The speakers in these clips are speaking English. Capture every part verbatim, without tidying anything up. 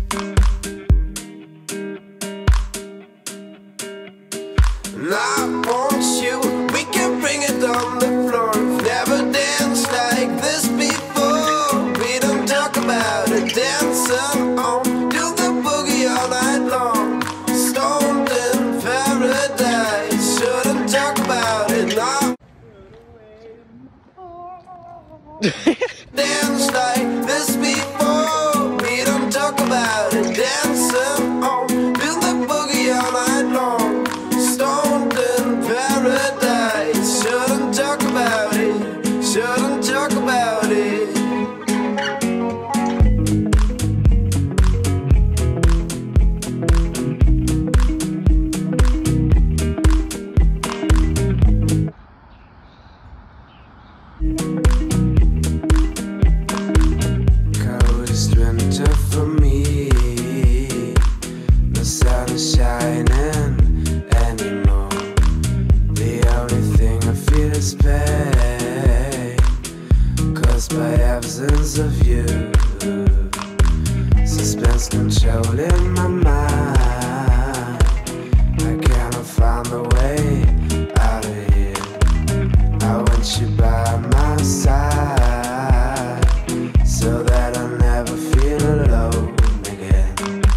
And I want you, we can bring it on the floor. Never danced like this before. We don't talk about it, dancing on, do the boogie all night long. Stoned in paradise, shouldn't talk about it, no. Dance like this before. We don't talk about it, dancing on, do the boogie all night long. Stoned in paradise, shouldn't talk about it, shouldn't talk about it. Coldest winter for me, the sun is shining anymore. The only thing I feel is pain, caused by absence of you. Suspense controlling my mind. I cannot find a way out of here. I want you by my side, so that I'll never feel alone again.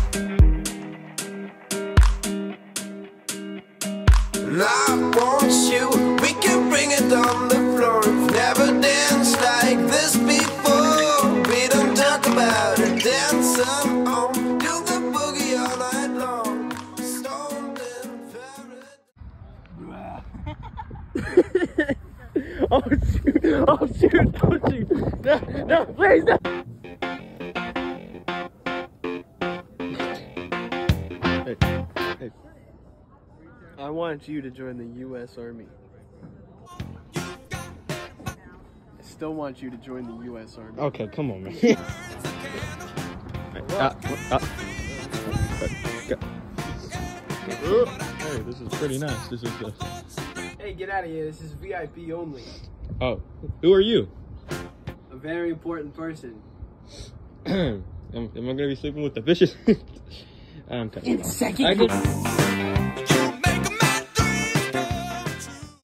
And I want you, we can bring it on the floor. Never danced like this before. We don't talk about it, dancing on, do the boogie all night long. Stoned in paradise. Oh shoot! Oh shoot! Don't shoot! No! No! Please! No! Hey, hey. I want you to join the U S Army. I still want you to join the U S Army. Okay, come on, man. Hey, uh, uh, hey, this is pretty nice. This is the. Hey, get out of here. This is V I P only. Oh, who are you? A very important person. am, am I gonna be sleeping with the fishes? I'm kind of. In second.